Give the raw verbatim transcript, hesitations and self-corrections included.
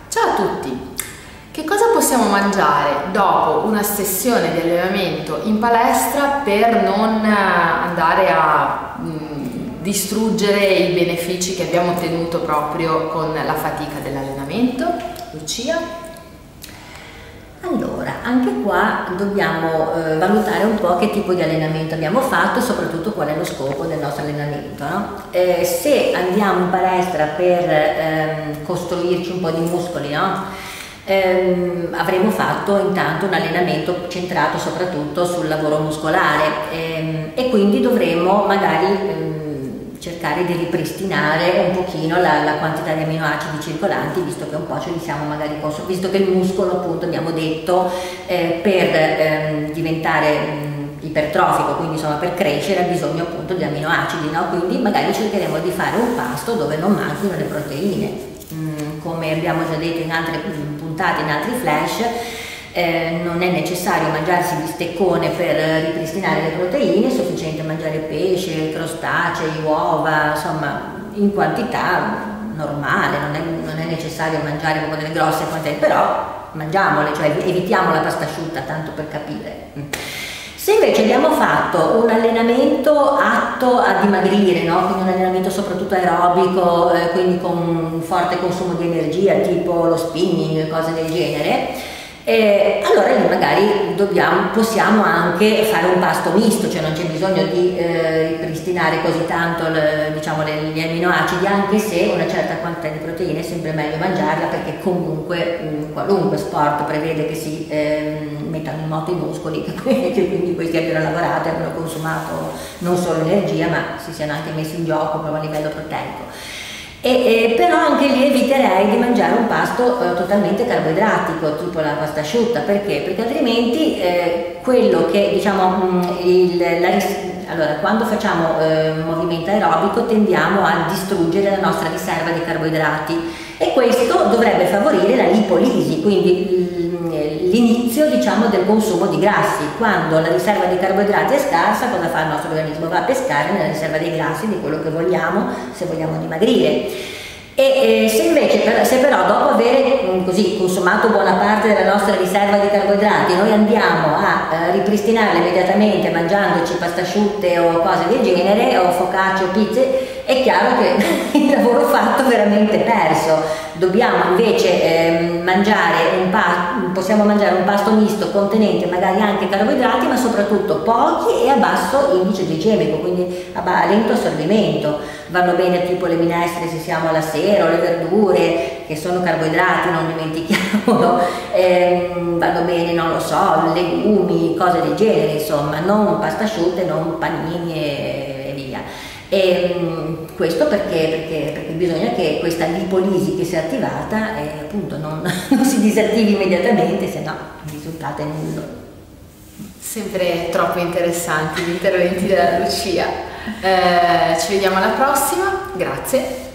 Ciao a tutti! Che cosa possiamo mangiare dopo una sessione di allenamento in palestra per non andare a mh, distruggere i benefici che abbiamo ottenuto proprio con la fatica dell'allenamento? Lucia? Allora, anche qua dobbiamo eh, valutare un po' che tipo di allenamento abbiamo fatto e soprattutto qual è lo scopo del nostro allenamento, no? Eh, se andiamo in palestra per ehm, costruirci un po' di muscoli, no? ehm, avremo fatto intanto un allenamento centrato soprattutto sul lavoro muscolare ehm, e quindi dovremo magari ehm, cercare di ripristinare un pochino la, la quantità di aminoacidi circolanti, visto che un po' ce li siamo magari consumati, visto che il muscolo, appunto, abbiamo detto, eh, per ehm, diventare mh, ipertrofico, quindi insomma per crescere, ha bisogno appunto di aminoacidi, no? Quindi magari cercheremo di fare un pasto dove non manchino le proteine, mh, come abbiamo già detto in altre puntate, in altri flash. Eh, non è necessario mangiarsi bisteccone per ripristinare le proteine, è sufficiente mangiare pesce, crostacei, uova, insomma in quantità normale, non è, non è necessario mangiare proprio delle grosse quantità, però mangiamole, cioè evitiamo la pasta asciutta, tanto per capire. Se invece abbiamo fatto un allenamento atto a dimagrire, no? Quindi un allenamento soprattutto aerobico, eh, quindi con un forte consumo di energia, tipo lo spinning, cose del genere, Eh, allora lì magari dobbiamo, possiamo anche fare un pasto misto, cioè non c'è bisogno di eh, ripristinare così tanto le, diciamo, le, gli aminoacidi, anche se una certa quantità di proteine è sempre meglio mangiarla, perché comunque mh, qualunque sport prevede che si eh, mettano in moto i muscoli, che, che quindi questi abbiano lavorato e abbiano consumato non solo energia, ma si siano anche messi in gioco proprio a livello proteico. E, e, però anche lì eviterei di mangiare un pasto eh, totalmente carboidratico, tipo la pasta asciutta. Perché? Perché altrimenti eh, quello che diciamo mh, il, la, allora quando facciamo eh, movimento aerobico tendiamo a distruggere la nostra riserva di carboidrati e questo dovrebbe favorire la lipolisi, quindi l'inizio diciamo del consumo di grassi. Quando la riserva di carboidrati è scarsa, cosa fa il nostro organismo? Va a pescare nella riserva dei grassi, di quello che vogliamo, se vogliamo dimagrire. E eh, se invece, per, se però dopo aver mh, così consumato buona parte della nostra riserva di carboidrati noi andiamo a eh, ripristinarla immediatamente mangiandoci pasta asciutte o cose del genere, o focacce o pizze, è chiaro che il lavoro fatto è veramente perso. Dobbiamo invece eh, mangiare un pasto, possiamo mangiare un pasto misto contenente magari anche carboidrati, ma soprattutto pochi e a basso indice glicemico, quindi a lento assorbimento. Vanno bene tipo le minestre se siamo alla sera, o le verdure che sono carboidrati, non dimentichiamolo, eh, vanno bene, non lo so, legumi, cose del genere, insomma, non pasta asciutta, non panini e, e via. E, mh, questo perché, perché, perché bisogna che questa lipolisi che sia attivata eh, appunto non, non si disattivi immediatamente, se no il risultato è nullo. Sempre troppo interessanti gli interventi della Lucia. Eh, ci vediamo alla prossima, grazie.